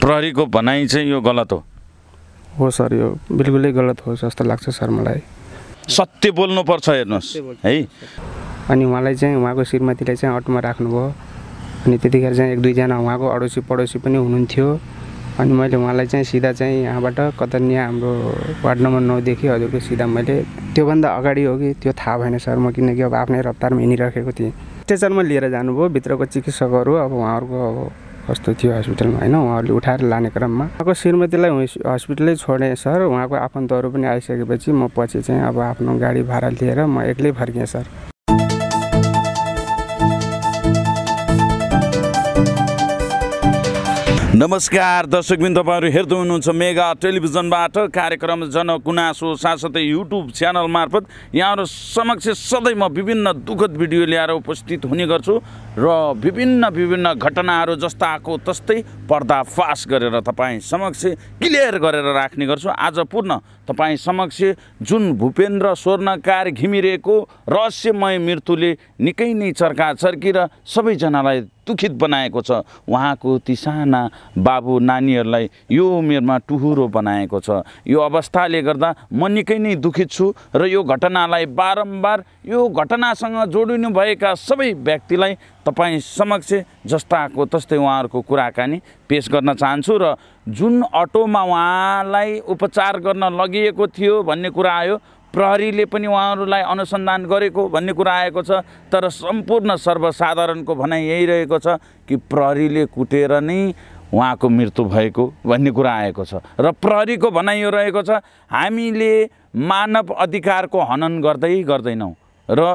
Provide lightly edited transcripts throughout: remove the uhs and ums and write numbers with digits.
प्रहरीको भनाइ चाहिँ यो गलत हो सर, यो बिल्कुलै गलत हो जस्तो लाग्छ सर मलाई। सत्य बोल्नुपर्छ हेर्नुहोस् है। अनि उहाँलाई चाहिँ उहाँको श्रीमतीलाई चाहिँ अटोमा राख्नुभयो। अनि त्यतिखेर चाहिँ 1-2 जना उहाँको अडोसी पडोसी पनि हुनुहुन्थ्यो। अनि मैले उहाँलाई चाहिँ सिधा चाहिँ यहाँबाट कतनिया हाम्रो वार्ड नम्बर 9 देखि हजुरको सिधा मैले त्योभन्दा अगाडि हो कि त्यो थाहा भएन सर, म किनकि अब आफ्नै रफ्तारमा हिँडिराखेको थिएँ। स्टेसनमा लिएर जानुभयो भित्रको चिकित्सकहरू। अब उहाँहरूको अब कस्तो थियो हस्पिटलमा होइन, उहाँहरूले उठाएर लाने क्रममा उहाँको श्रीमतीलाई हस्पिटलै छोडेँ सर। उहाँको आफन्तहरू पनि आइसकेपछि म पछि चाहिँ अब आफ्नो गाडी भाडा लिएर म एक्लै फर्केँ सर। नमस्कार दर्शकबिन, तपाईहरु हेर्दै हुनुहुन्छ मेगा टेलिभिजनबाट कार्यक्रम जनगुनासो साथसाथै युट्युब च्यानल मार्फत यहाँहरु समक्ष सधैँ म विभिन्न दुःखद भिडियो ल्याएर उपस्थित हुने गर्छु र विभिन्न घटनाहरू जस्ताको तस्तै पर्दाफास गरेर तपाईं समक्ष क्लियर गरेर राख्ने गर्छु। आज पूर्ण तपाईं समक्ष जुन भूपेन्द्र स्वर्णकार घिमिरेको रहस्यमय मृत्युले निकै नै चर्काचर्की र सबैजनालाई दुखित बनाएको छ। उहाँको ती साना बाबु नानीहरूलाई यो उमेरमा टुहुरो बनाएको छ। यो अवस्थाले गर्दा म निकै नै दुखित छु र यो घटनालाई बारम्बार यो घटनासँग जोडिनु भएका सबै व्यक्तिलाई तपाईं समक्ष जस्ताको तस्तै उहाँहरूको कुराकानी पेश गर्न चाहन्छु। र जुन अटोमा उहाँलाई उपचार गर्न लगिएको थियो भन्ने कुरा आयो, प्रहरीले पनि उहाँहरूलाई अनुसन्धान गरेको भन्ने कुरा आएको छ। तर सम्पूर्ण सर्वसाधारणको भनाइ यही रहेको छ कि प्रहरीले कुटेर नै उहाँको मृत्यु भएको भन्ने कुरा आएको छ। र प्रहरीको भनाइ यो रहेको छ, हामीले मानव अधिकारको हनन गर्दैनौँ र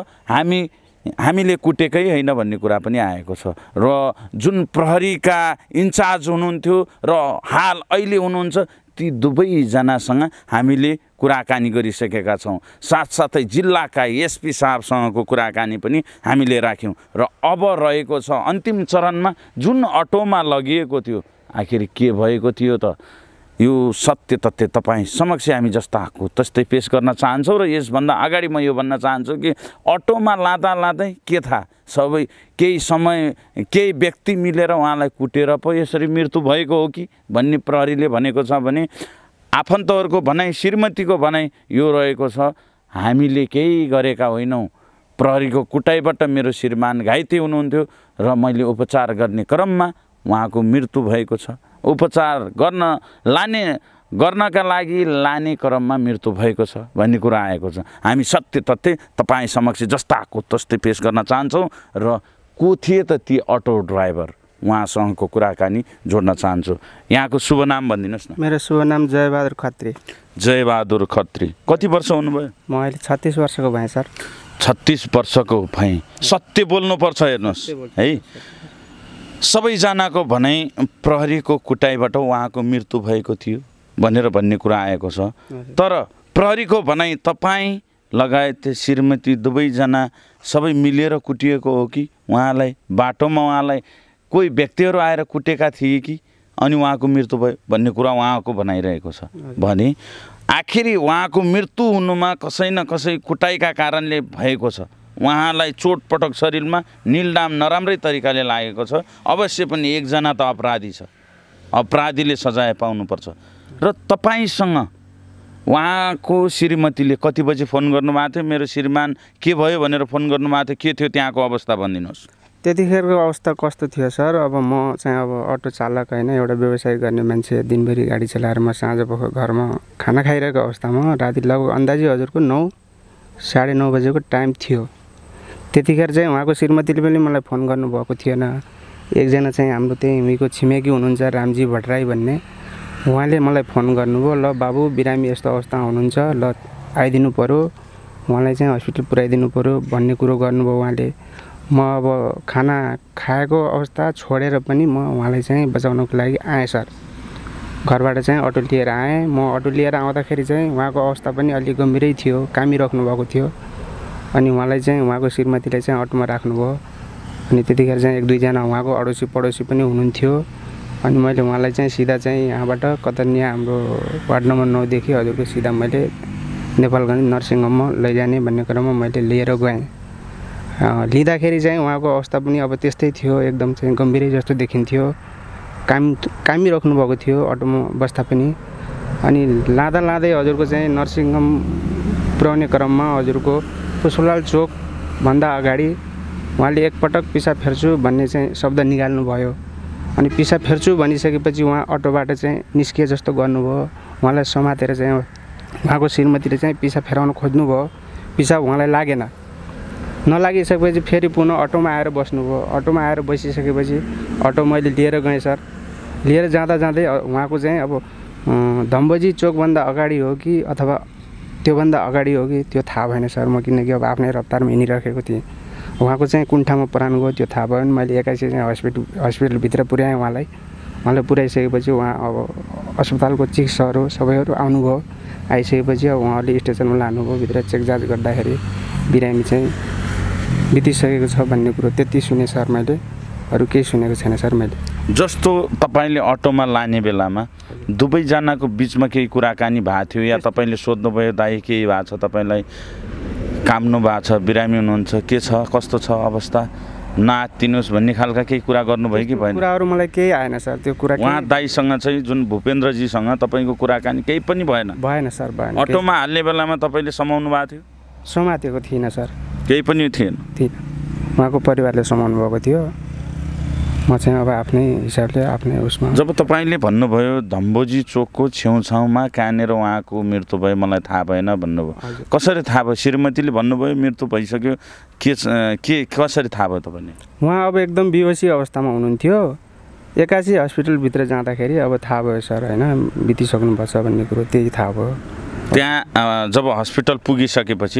हामीले कुटेकै होइन भन्ने कुरा पनि आएको छ। र जुन प्रहरीका इन्चार्ज हुनुहुन्थ्यो र हाल अहिले हुनुहुन्छ ती दुवैजनासँग हामीले कुराकानी गरिसकेका छौँ। साथसाथै जिल्लाका एसपी साहबसँगको कुराकानी पनि हामीले राख्यौँ। र अब रहेको छ अन्तिम चरणमा जुन अटोमा लगिएको थियो आखिर के भएको थियो त, यो सत्य तथ्य तपाईँ समक्ष हामी जस्ताको तस्तै पेश गर्न चाहन्छौँ। र यसभन्दा अगाडि म यो भन्न चाहन्छु कि अटोमा लाँदै के थाहा, सबै केही समय केही व्यक्ति मिलेर उहाँलाई कुटेर पो यसरी मृत्यु भएको हो कि भन्ने प्रहरीले भनेको छ भने आफन्तहरूको भनाइ, श्रीमतीको भनाइ यो रहेको छ, हामीले केही गरेका होइनौँ। प्रहरीको कुटाइबाट मेरो श्रीमान घाइते हुनुहुन्थ्यो र मैले उपचार गर्ने क्रममा उहाँको मृत्यु भएको छ। उपचार गर्नका लागि लाने क्रममा मृत्यु भएको छ भन्ने कुरा आएको छ। हामी सत्य तथ्य तपाईँ समक्ष जस्ताको तस्तै पेश गर्न चाहन्छौँ। र को थिए त ती अटो ड्राइभर, उहाँसँगको कुराकानी जोड्न चाहन्छु। यहाँको शुभ नाम भनिदिनुहोस् न। मेरो शुभ नाम जयबहादुर खत्री। जयबहादुर खत्री, कति वर्ष हुनुभयो? म अहिले 36 वर्षको भएँ सर। 36 वर्षको भएँ। सत्य बोल्नुपर्छ हेर्नुहोस् है। सबैजनाको भनाइ प्रहरीको कुटाइबाट उहाँको मृत्यु भएको थियो भन्ने कुरा आएको छ। तर प्रहरीको भनाइ तपाईँ लगायत श्रीमती दुवैजना सबै मिलेर कुटिएको हो कि उहाँलाई बाटोमा उहाँलाई कोही व्यक्तिहरू आएर कुटेका थिए कि अनि उहाँको मृत्यु भयो भन्ने कुरा उहाँको भनाइरहेको छ। भने आखिरी उहाँको मृत्यु हुनुमा कसै न कसै कुटाइका कारणले भएको छ। उहाँलाई चोटपटक शरीरमा निलडाम नराम्रै तरिकाले लागेको छ। अवश्य पनि एकजना त अपराधी छ, अपराधीले सजाय पाउनुपर्छ। र तपाईँसँग उहाँको श्रीमतीले कति बजी फोन गर्नुभएको थियो? मेरो श्रीमान के भयो भनेर फोन गर्नुभएको थियो, के थियो त्यहाँको अवस्था भनिदिनुहोस्। त्यतिखेरको अवस्था कस्तो थियो सर? अब म चाहिँ अब अटो चालक होइन, एउटा व्यवसाय गर्ने मान्छे, दिनभरि गाडी चलाएर म साँझ पख घरमा खाना खाइरहेको अवस्थामा राति लगभग अन्दाजी हजुरको 9, साढे 9 बजेको टाइम थियो। त्यतिखेर चाहिँ उहाँको श्रीमतीले पनि मलाई फोन गर्नुभएको थिएन। एकजना चाहिँ हाम्रो त्यही उहीको छिमेकी हुनुहुन्छ रामजी भट्टराई भन्ने, उहाँले मलाई फोन गर्नुभयो, ल बाबु बिरामी यस्तो अवस्था हुनुहुन्छ, ल आइदिनु पऱ्यो, उहाँलाई चाहिँ हस्पिटल पुऱ्याइदिनु पऱ्यो भन्ने कुरो गर्नुभयो उहाँले। म अब खाना खाएको अवस्था छोडेर पनि म उहाँलाई चाहिँ बचाउनको लागि आएँ सर। घरबाट चाहिँ अटो लिएर आएँ। म अटो लिएर आउँदाखेरि चाहिँ उहाँको अवस्था पनि अलि गम्भीरै थियो, कामिराख्नु भएको थियो। अनि उहाँलाई चाहिँ उहाँको श्रीमतीलाई चाहिँ अटोमा राख्नुभयो। अनि त्यतिखेर चाहिँ 1-2 जना उहाँको अडोसी पडोसी पनि हुनुहुन्थ्यो। अनि मैले उहाँलाई चाहिँ सिधा चाहिँ यहाँबाट कतनिया हाम्रो वार्ड नम्बर 9 देखि हजुरको सिधा मैले नेपालगञ्ज नर्सिङ होममा लैजाने भन्ने क्रममा मैले लिएर गएँ। लिँदाखेरि चाहिँ उहाँको अवस्था पनि अब त्यस्तै थियो, एकदम चाहिँ गम्भीरै जस्तो देखिन्थ्यो। कामी राख्नुभएको थियो अटोमा बस्दा पनि। अनि लाँदै हजुरको चाहिँ नर्सिङ होम पुर्याउने क्रममा हजुरको पुष्पलाल चोकभन्दा अगाडि उहाँले एकपटक पिसाब फेर्छु भन्ने चाहिँ शब्द निकाल्नुभयो। अनि पिसाब फेर्छु भनिसकेपछि उहाँ अटोबाट चाहिँ निस्किए जस्तो गर्नुभयो। उहाँलाई समातेर चाहिँ उहाँको श्रीमतीले चाहिँ पिसाब फेराउन खोज्नुभयो। पिसाब उहाँलाई लागेन। नलागिसकेपछि फेरि पुनः अटोमा आएर बस्नुभयो। अटोमा आएर बसिसकेपछि अटो मैले लिएर गएँ सर। लिएर जाँदै उहाँको चाहिँ अब धम्बोजी चोकभन्दा अगाडि हो कि अथवा त्योभन्दा अगाडि हो कि त्यो थाहा भएन सर। म किनकि अब आफ्नै रफ्तारमा हिँडिरहेको थिएँ। उहाँको चाहिँ कुन ठाउँमा प्राण गयो त्यो थाहा भएन। मैले एक्काइसी चाहिँ हस्पिटलभित्र पुर्याएँ उहाँलाई पुर्याइसकेपछि उहाँ अब अस्पतालको चिकित्सकहरू सबैहरू आउनुभयो। आइसकेपछि अब उहाँहरूले स्टेसनमा लानुभयो। भित्र चेक जाँच गर्दाखेरि बिरामी चाहिँ बितिसकेको छ भन्ने कुरो त्यति सुने सर मैले। अरू केही सुनेको छैन सर मैले। जस्तो तपाईँले अटोमा लाने बेलामा दुवैजनाको बिचमा केही कुराकानी भएको थियो या तपाईँले सोध्नुभयो दाइ केही भएको छ तपाईँलाई, काम्नु भएको छ, बिरामी हुनुहुन्छ, के छ, कस्तो छ अवस्था, नआत्तिनुहोस् भन्ने खालका केही कुरा गर्नुभयो कि भएन? कुराहरू मलाई केही आएन सर। त्यो कुरा उहाँ दाइसँग चाहिँ जुन भूपेन्द्रजीसँग तपाईँको कुराकानी केही पनि भएन सर। भएन। अटोमा हाल्ने बेलामा तपाईँले समाउनु भएको थियो? समातेको थिइनँ सर। केही पनि थिएन? उहाँको परिवारले समाउनु भएको थियो। म चाहिँ अब आफ्नै हिसाबले आफ्नै उसमा। जब तपाईँले भन्नुभयो धम्बोजी चोकको छेउछाउमा कहाँनिर उहाँको मृत्यु भयो मलाई थाहा भएन भन्नुभयो, कसरी थाहा भयो? श्रीमतीले भन्नुभयो मृत्यु भइसक्यो, के कसरी थाहा भयो तपाईँले? उहाँ अब एकदम बेहोसी अवस्थामा हुनुहुन्थ्यो। एक्कासी हस्पिटलभित्र जाँदाखेरि अब थाहा भयो सर होइन, बितिसक्नुपर्छ भन्ने कुरो त्यही थाहा भयो। त्यहाँ जब हस्पिटल पुगिसकेपछि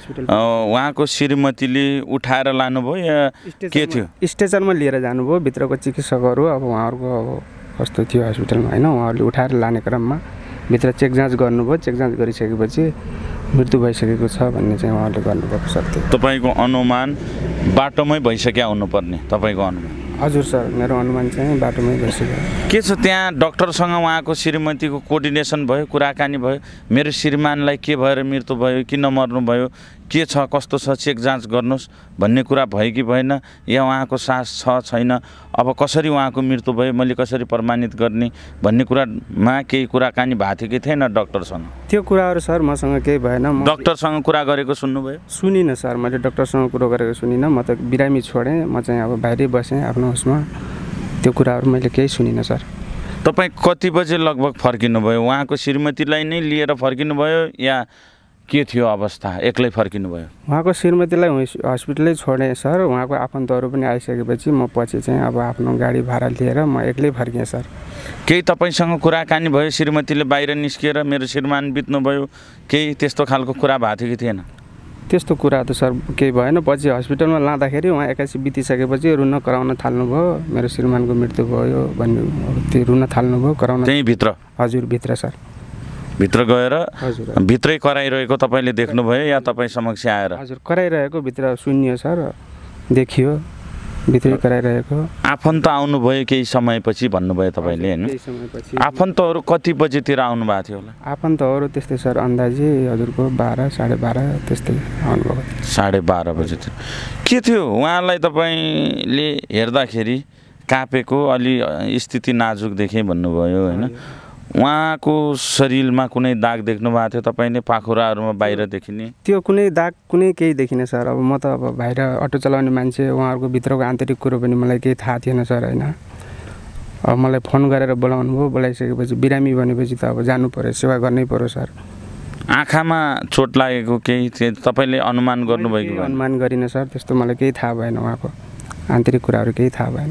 उहाँको श्रीमतीले उठाएर लानुभयो या के थियो? स्टेसनमा लिएर जानुभयो भित्रको चिकित्सकहरू। अब उहाँहरूको अब कस्तो थियो हस्पिटलमा होइन, उहाँहरूले उठाएर लाने क्रममा भित्र चेक जाँच गर्नुभयो। चेक जाँच गरिसकेपछि मृत्यु भइसकेको छ भन्ने चाहिँ उहाँहरूले गर्नुभएको सत्य। तपाईँको अनुमान बाटोमै भइसक्यो हुनुपर्ने तपाईँको अनुमान? हजुर सर, मेरो अनुमान चाहिँ बाटोमै भइसक्यो। के छ त्यहाँ डक्टरसँग उहाँको श्रीमतीको कोअर्डिनेसन भयो, कुराकानी भयो? मेरो श्रीमानलाई के भएर मृत्यु भयो, किन मर्नुभयो, के छ, कस्तो छ, चेक जाँच गर्नुहोस् भन्ने कुरा भयो कि भएन? या उहाँको सास छ छैन, अब कसरी उहाँको मृत्यु भयो, मैले कसरी प्रमाणित गर्ने भन्ने कुरामा केही कुराकानी भएको थियो कि थिएन डक्टरसँग? त्यो कुराहरू सर मसँग केही भएन। डक्टरसँग कुरा गरेको सुन्नुभयो? सुनिनँ सर, मैले डक्टरसँग कुरा गरेको सुनिनँ। म त बिरामी छोडेँ, म चाहिँ अब बाहिरै बसेँ आफ्नो उसमा। त्यो कुराहरू मैले केही सुनिनँ सर। तपाईँ कति बजे लगभग फर्किनुभयो? उहाँको श्रीमतीलाई नै लिएर फर्किनुभयो या के थियो अवस्था, एक्लै फर्किनुभयो? उहाँको श्रीमतीलाई हस्पिटलै छोडेँ सर। उहाँको आफन्तहरू पनि आइसकेपछि म पछि चाहिँ अब आफ्नो गाडी भाडा लिएर म एक्लै फर्केँ सर। केही तपाईँसँग कुराकानी भयो? श्रीमतीले बाहिर निस्किएर मेरो श्रीमान बित्नुभयो, केही त्यस्तो खालको कुरा भएको थियो कि थिएन? त्यस्तो कुरा त सर केही भएन। पछि हस्पिटलमा लाँदाखेरि उहाँ एक्कासी बितिसकेपछि रुन कराउन थाल्नुभयो, मेरो श्रीमानको मृत्यु भयो भन्ने त्यो रुन थाल्नुभयो, कराउन। त्यही भित्र? हजुर, भित्र सर। भित्र गएर भित्रै कराइरहेको तपाईँले देख्नुभयो या तपाईँ समक्ष आएर? हजुर, कराइरहेको भित्र सुनियो सर, देखियो भित्रै कराइरहेको। आफन्त आउनुभयो केही समयपछि भन्नुभयो तपाईँले होइन? आफन्तहरू कति बजीतिर आउनु भएको थियो होला? आफन्तहरू त्यस्तै सर अन्दाजी हजुरको 12 साढे 12 त्यस्तै आउनुभएको थियो। 12:30 बजीतिर के थियो उहाँलाई तपाईँले हेर्दाखेरि कापेको, अलि स्थिति नाजुक देखेँ भन्नुभयो होइन? उहाँको शरीरमा कुनै दाग देख्नु भएको थियो तपाईँले? पाखुराहरूमा बाहिर देखिने त्यो कुनै दाग कुनै केही देखिनँ सर। अब म त अब बाहिर अटो चलाउने मान्छे, उहाँहरूको भित्रको आन्तरिक कुरो पनि मलाई केही थाहा थिएन सर होइन। अब मलाई फोन गरेर बोलाउनु भयो, बोलाइसकेपछि बिरामी भनेपछि त अब जानु पऱ्यो, सेवा गर्नै पऱ्यो सर। आँखामा चोट लागेको केही तपाईँले अनुमान गर्नुभयो कि? अनुमान गरिनँ सर, त्यस्तो मलाई केही थाहा भएन। उहाँको आन्तरिक कुराहरू केही थाहा भएन।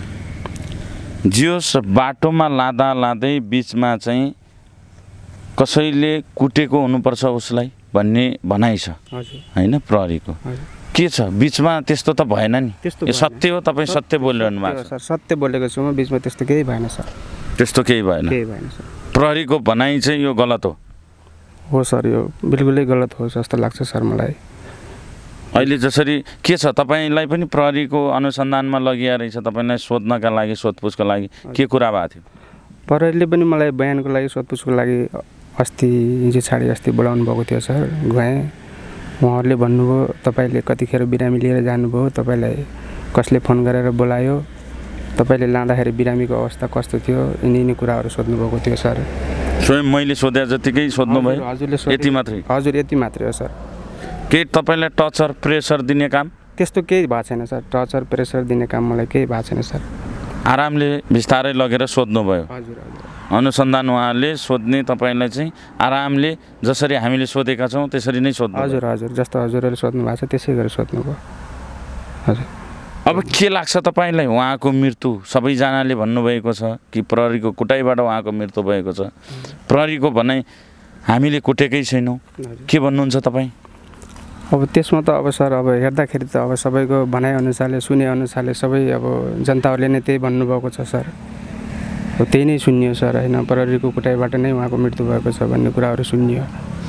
जियोस् बाटोमा लाँदै बिचमा चाहिँ कसैले कुटेको हुनुपर्छ उसलाई भन्ने भनाइ छ होइन प्रहरीको? के छ बिचमा? त्यस्तो त भएन नि? यो सत्य हो? तपाईँ सत्य बोलिरहनु भएको छ? सत्य बोलेको छु म। बिचमा त्यस्तो केही भएन सर। त्यस्तो केही भएन? सर। प्रहरीको भनाइ चाहिँ यो गलत हो सर, यो बिल्कुलै गलत हो जस्तो लाग्छ सर मलाई। अहिले जसरी के छ तपाईँलाई पनि प्रहरीको अनुसन्धानमा लगिया रहेछ, तपाईँलाई सोध्नका लागि, सोधपुछको लागि के कुरा भएको थियो? प्रहरीले पनि मलाई बयानको लागि, सोधपुछको लागि अस्ति हिजो छाडी अस्ति बोलाउनु भएको थियो सर। गएँ, उहाँहरूले भन्नुभयो तपाईँले कतिखेर बिरामी लिएर जानुभयो, तपाईँलाई कसले फोन गरेर बोलायो, तपाईँले लाँदाखेरि बिरामीको अवस्था कस्तो थियो यिनी कुराहरू सोध्नुभएको थियो सर। स्वयं मैले सोधे जतिकै सोध्नुभयो? हजुरले यति मात्रै? हजुर यति मात्रै हो सर। केही तपाईँलाई टर्चर प्रेसर दिने काम? त्यस्तो केही भएको छैन सर, टर्चर प्रेसर दिने काम मलाई केही भएको छैन सर। आरामले बिस्तारै लगेर सोध्नुभयो? हजुर हजुर। अनुसन्धान उहाँले सोध्ने तपाईँलाई चाहिँ आरामले जसरी हामीले सोधेका छौँ त्यसरी नै सोध्नु? हजुर हजुर, जस्तो हजुरहरूले सोध्नु भएको छ त्यसै गरेर सोध्नुभयो। हजुर। अब के लाग्छ तपाईँलाई उहाँको मृत्यु सबैजनाले भन्नुभएको छ कि प्रहरीको कुटाइबाट उहाँको मृत्यु भएको छ? प्रहरीको भनाइ हामीले कुटेकै छैनौँ, के भन्नुहुन्छ तपाईँ? अब त्यसमा त अब सर अब हेर्दाखेरि त अब सबैको भनाइअनुसारले सुनेअनुसारले सबै अब जनताहरूले नै त्यही भन्नुभएको छ सर। हो त्यही नै सुनियो सर होइन, प्रहरीको कुटाइबाट नै उहाँको मृत्यु भएको छ भन्ने कुराहरू सुनियो।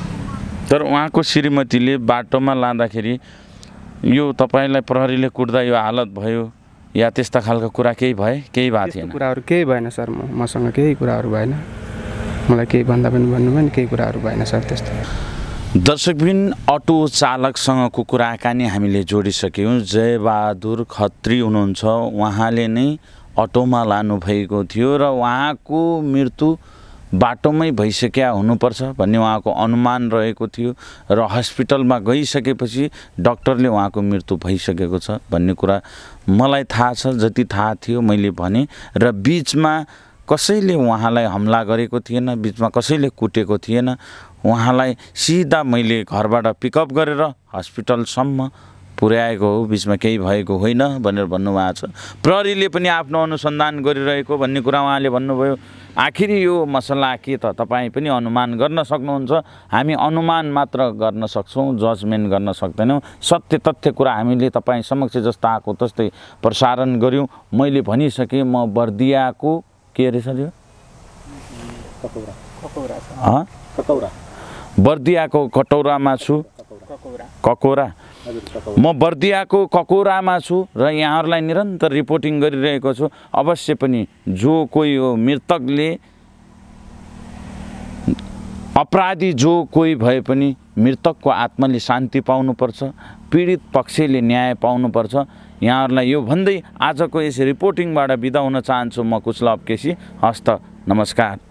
तर उहाँको श्रीमतीले बाटोमा लाँदाखेरि यो तपाईँलाई प्रहरीले कुट्दा यो हालत भयो या त्यस्ता खालको कुरा केही भए? केही भएको थिएन? कुराहरू केही भएन सर, मसँग केही कुराहरू भएन, मलाई केही भन्दा पनि भन्नु पनि केही कुराहरू भएन सर त्यस्तो। दर्शकबिन अटो चालकसँगको कुराकानी हामीले जोडिसक्यौँ। जयबहादुर खत्री हुनुहुन्छ, उहाँले नै अटोमा लानुभएको थियो र उहाँको मृत्यु बाटोमै भइसक्या हुनुपर्छ भन्ने उहाँको अनुमान रहेको थियो र हस्पिटलमा गइसकेपछि डाक्टरले उहाँको मृत्यु भइसकेको छ भन्ने कुरा मलाई थाहा छ। जति थाहा थियो मैले भने, र बिचमा कसैले उहाँलाई हमला गरेको थिएन, बिचमा कसैले कुटेको थिएन। उहाँलाई सिधा मैले घरबाट पिकअप गरेर हस्पिटलसम्म पुर्याएको हो, बिचमा केही भएको होइन भनेर भन्नुभएको छ। प्रहरीले पनि आफ्नो अनुसन्धान गरिरहेको भन्ने कुरा उहाँले भन्नुभयो। आखिर यो मसला के त तपाईँ पनि अनुमान गर्न सक्नुहुन्छ, हामी अनुमान मात्र गर्न सक्छौँ, जजमेन्ट गर्न सक्दैनौँ। सत्य तथ्य कुरा हामीले तपाईँ समक्ष जस्तो आएको तस्तै प्रसारण गऱ्यौँ। मैले भनिसकेँ म बर्दियाको के अरे सर यो बर्दियाको कटौरामा छु, ककोरा, म बर्दियाको ककोरामा छु र यहाँहरूलाई निरन्तर रिपोर्टिङ गरिरहेको छु। अवश्य पनि जो कोही हो मृतकले अपराधी जो कोही भए पनि मृतकको आत्माले शान्ति पाउनुपर्छ, पीडित पक्षले न्याय पाउनुपर्छ। यहाँहरूलाई यो भन्दै आजको यस रिपोर्टिङबाट बिदा हुन चाहन्छु म कुशलभ केसी। हस्त नमस्कार।